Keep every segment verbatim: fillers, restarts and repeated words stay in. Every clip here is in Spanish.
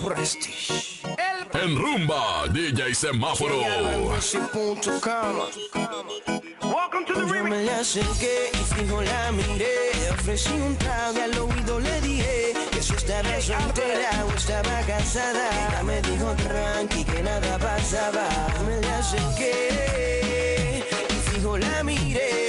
Prestige. En Rumba, D J Semáforo. Yo me le acerqué y fijo la miré. Ofrecí un trago y al oído le dije que si estaba soltera o estaba casada. Ella me dijo tranqui que nada pasaba. Me le acerqué y fijo la miré.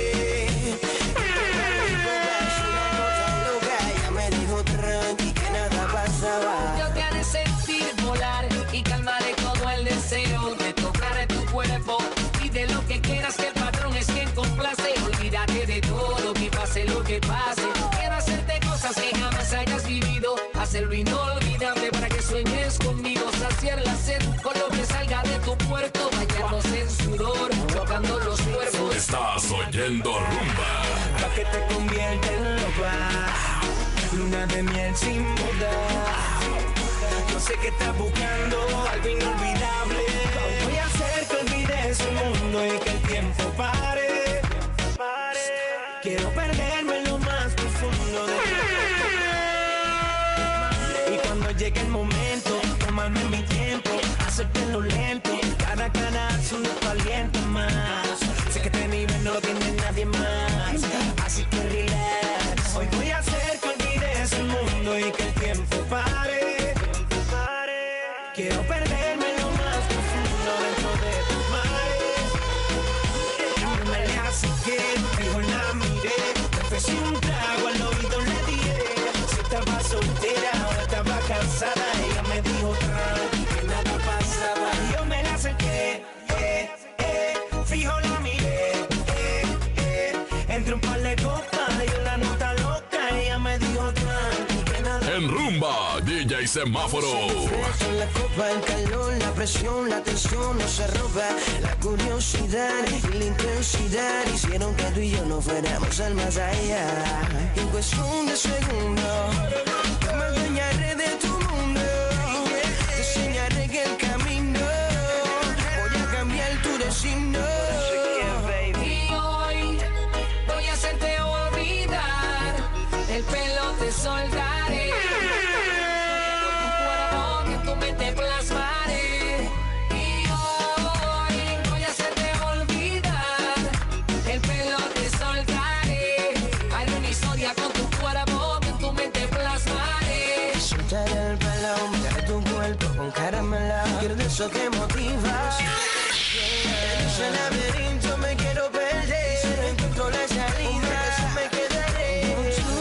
Ella me dijo tranqui que nada pasaba. Yo te haré sentir volar y calmaré todo el deseo de tocar tu cuerpo. Pide lo que quieras, que el patrón es quien complace. Olvídate de todo, que pase lo que pase. Quiero hacerte cosas que jamás hayas vivido, hacerlo inolvidable para que sueñes conmigo. Saciar la sed con lo que salga de tu puerto. Bañarnos en sudor, chocando los cuerpos. Estás oyendo Rumba. Pa' que te convierta en loca, luna de miel sin boda. Yo sé que estás buscando algo inolvidable. Voy a hacer que olvides el mundo y que el tiempo pare. Quiero perderme en lo más profundo de ti. Y cuando llegue el momento, tomarme mi tiempo, hacértelo lento. Cada canal es un valiente más. Sé que este nivel no lo tiene nadie más, así que relax. Hoy voy a hacer que olvides el mundo y que el tiempo pare. Quiero perderme en lo más profundo dentro de tus mares. No me le acerqué, fijo la miré. Me ofrecí un trago, al oído le dije si estaba soltera o estaba casada. Ella me dijo tranqui que nada pasaba. Yo me la acerqué, eh, eh, fijo la miré, eh, eh. Entre un par de copas y una nota loca. Ella me dijo tranqui que nada. En Rumba, D J Semáforo. La copa, el calor, la presión, la tensión no se roba. La curiosidad y la intensidad hicieron que tú y yo no fuéramos al más allá. En cuestión de segundos, yo me adueñaré de tu mundo. Te enseñaré que el camino voy a cambiar tu destino. Y hoy voy a hacerte olvidar, el pelo te soltaré. Te plasmaré. Y hoy voy a hacerte olvidar, el pelo te soltaré. Haré una historia con tu cuerpo que en tu mente plasmaré. Soltaré el pelo, de tu cuerpo con caramelo. Quiero de eso que motivas. En ese laberinto me quiero perder. Si no encuentro la salida, eso me quedaré.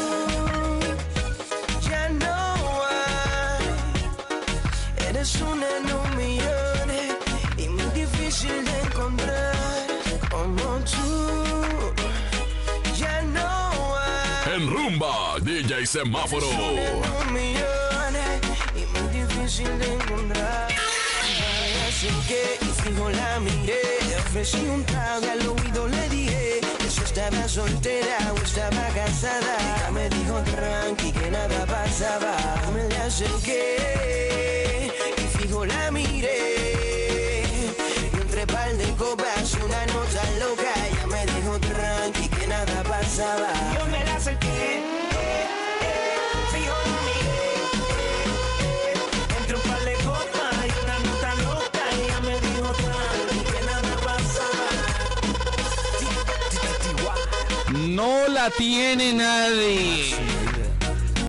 Tú ya no hay. Eres una en un millón y muy difícil de encontrar como tú. Ya no hay. En Rumba, D J Semáforo. Eres una en un millón y muy difícil de encontrar. Así que y fijo la miré. Ofrecí un trago y al oído le dije que si estaba soltera o estaba casada. Ella me dijo tranqui que nada pasaba. Me le acerqué y fijo la miré. Y entre par de copas y una nota loca. Ella me dijo tranqui que nada pasaba. Yo me la acerqué, eh, eh, fijo la miré, eh, eh, entre un par de copas y una nota loca. Ella me dijo tranqui que nada pasaba. No la tiene nadie.